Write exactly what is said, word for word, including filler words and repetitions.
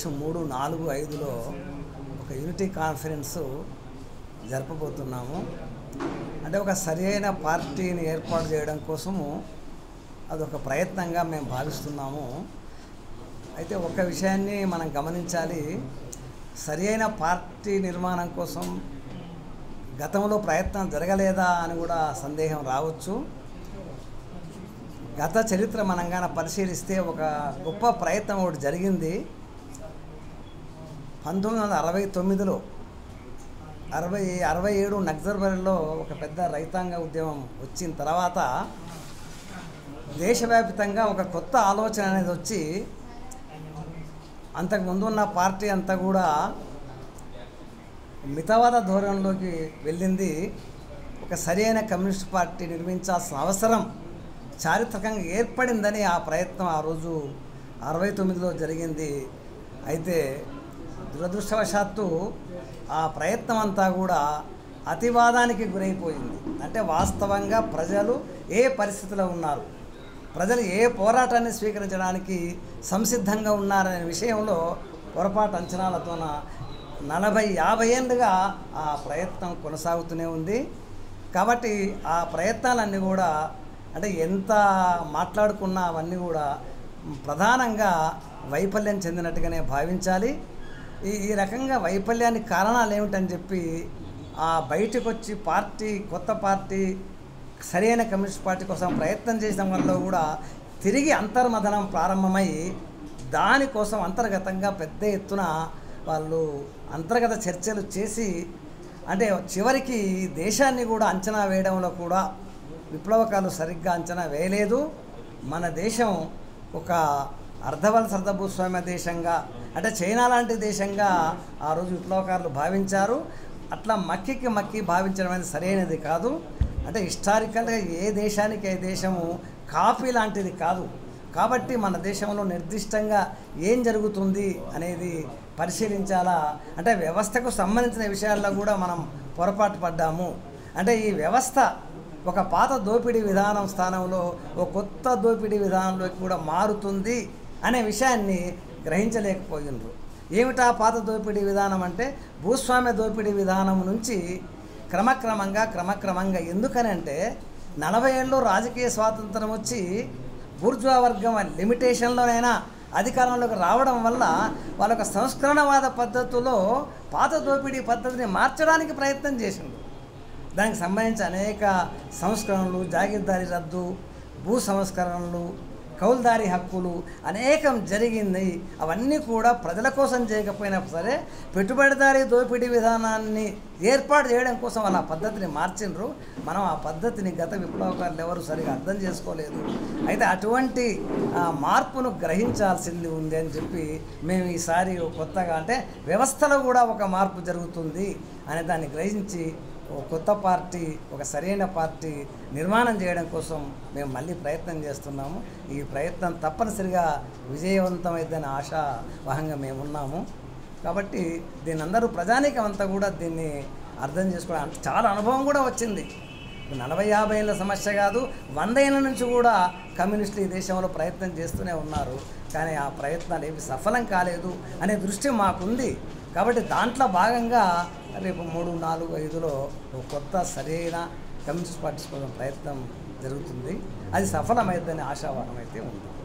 మార్చి మూడు నాలుగు ఐదులో ఒక యూనిటీ కాన్ఫరెన్స్ జరపబోతున్నాము. అంటే ఒక సరైన పార్టీని ఏర్పాటు చేయడం కోసము అదొక ప్రయత్నంగా మేము భావిస్తున్నాము. అయితే ఒక విషయాన్ని మనం గమనించాలి, సరైన పార్టీ నిర్మాణం కోసం గతంలో ప్రయత్నం జరగలేదా అని కూడా సందేహం రావచ్చు. గత చరిత్ర మనంగాన పరిశీలిస్తే ఒక గొప్ప ప్రయత్నం ఒకటి జరిగింది. పంతొమ్మిది వందల అరవై తొమ్మిదిలో అరవై అరవై ఏడు నక్సల్బరీలో ఒక పెద్ద రైతాంగ ఉద్యమం వచ్చిన తర్వాత దేశవ్యాప్తంగా ఒక కొత్త ఆలోచన అనేది వచ్చి అంతకుముందు ఉన్న పార్టీ అంతా కూడా మితవాద ధోరణిలోకి వెళ్ళింది. ఒక సరైన కమ్యూనిస్ట్ పార్టీ నిర్మించాల్సిన అవసరం చారిత్రకంగా ఏర్పడిందని ఆ ప్రయత్నం ఆ రోజు అరవై తొమ్మిదిలో జరిగింది. అయితే దురదృష్టవశాత్తు ఆ ప్రయత్నం అంతా కూడా అతివాదానికి గురైపోయింది. అంటే వాస్తవంగా ప్రజలు ఏ పరిస్థితిలో ఉన్నారు, ప్రజలు ఏ పోరాటాన్ని స్వీకరించడానికి సంసిద్ధంగా ఉన్నారనే విషయంలో పొరపాటు అంచనాలతోన నలభై యాభై ఏళ్ళుగా ఆ ప్రయత్నం కొనసాగుతూనే ఉంది. కాబట్టి ఆ ప్రయత్నాలన్నీ కూడా అంటే ఎంత మాట్లాడుకున్నా అవన్నీ కూడా ప్రధానంగా వైఫల్యం చెందినట్టుగానే భావించాలి. ఈ ఈ రకంగా వైఫల్యానికి కారణాలు ఏమిటని చెప్పి ఆ బయటకు వచ్చి పార్టీ కొత్త పార్టీ సరైన కమ్యూనిస్ట్ పార్టీ కోసం ప్రయత్నం చేసిన వల్ల కూడా తిరిగి అంతర్మథనం ప్రారంభమై దానికోసం అంతర్గతంగా పెద్ద ఎత్తున వాళ్ళు అంతర్గత చర్చలు చేసి అంటే చివరికి దేశాన్ని కూడా అంచనా వేయడంలో కూడా విప్లవకాలు సరిగ్గా అంచనా వేయలేదు. మన దేశం ఒక అర్ధవలస అర్ధభూస్వామ్య దేశంగా అంటే చైనా లాంటి దేశంగా ఆ రోజు విప్లవకారులు భావించారు. అట్లా మక్కికి మక్కి భావించడం అనేది సరైనది కాదు. అంటే హిస్టారికల్గా ఏ దేశానికి ఏ దేశము కాపీ లాంటిది కాదు. కాబట్టి మన దేశంలో నిర్దిష్టంగా ఏం జరుగుతుంది అనేది పరిశీలించాలా. అంటే వ్యవస్థకు సంబంధించిన విషయాల్లో కూడా మనం పొరపాటు పడ్డాము. అంటే ఈ వ్యవస్థ ఒక పాత దోపిడీ విధానం స్థానంలో ఒక కొత్త దోపిడీ విధానంలోకి కూడా మారుతుంది అనే విషయాన్ని గ్రహించలేకపోయినరు. ఏమిటా పాత దోపిడీ విధానం అంటే భూస్వామ్య దోపిడీ విధానం నుంచి క్రమక్రమంగా క్రమక్రమంగా ఎందుకనంటే నలభై ఏళ్ళు రాజకీయ స్వాతంత్రం వచ్చి బూర్జువా వర్గం లిమిటేషన్లోనైనా అధికారంలోకి రావడం వల్ల వాళ్ళొక సంస్కరణవాద పద్ధతిలో పాత దోపిడీ పద్ధతిని మార్చడానికి ప్రయత్నం చేసిండు. దానికి సంబంధించి అనేక సంస్కరణలు, జాగీర్దారీ రద్దు, భూ సంస్కరణలు, కౌలుదారీ హక్కులు అనేకం జరిగింది. అవన్నీ కూడా ప్రజల కోసం చేయకపోయినా సరే పెట్టుబడిదారీ దోపిడీ విధానాన్ని ఏర్పాటు చేయడం కోసం వాళ్ళ పద్ధతిని మార్చిండ్రు. మనం ఆ పద్ధతిని గత విప్లవకారులు ఎవరు సరిగా అర్థం చేసుకోలేదు. అయితే అటువంటి మార్పును గ్రహించాల్సింది ఉంది అని చెప్పి మేము ఈసారి కొత్తగా అంటే వ్యవస్థలో కూడా ఒక మార్పు జరుగుతుంది అనే దాన్ని గ్రహించి ఒక కొత్త పార్టీ ఒక సరైన పార్టీ నిర్మాణం చేయడం కోసం మేము మళ్ళీ ప్రయత్నం చేస్తున్నాము. ఈ ప్రయత్నం తప్పనిసరిగా విజయవంతమైందనే ఆశావహంగా మేము ఉన్నాము. కాబట్టి దీని అందరూ ప్రజానీకం అంతా కూడా దీన్ని అర్థం చేసుకోవడం చాలా అనుభవం కూడా వచ్చింది. నలభై యాభై ఏళ్ళ సమస్య కాదు, వంద ఏళ్ళ నుంచి కూడా కమ్యూనిస్టులు ఈ దేశంలో ప్రయత్నం చేస్తూనే ఉన్నారు. కానీ ఆ ప్రయత్నాలు ఏవి సఫలం కాలేదు అనే దృష్టి మాకుంది. కాబట్టి దాంట్లో భాగంగా రేపు మూడు నాలుగు ఐదులో ఒక కొత్త సరైన కమ్యూనిస్ట్ పార్టీ కోసం ప్రయత్నం జరుగుతుంది. అది సఫలమైందని ఆశావాదం అయితే ఉంది.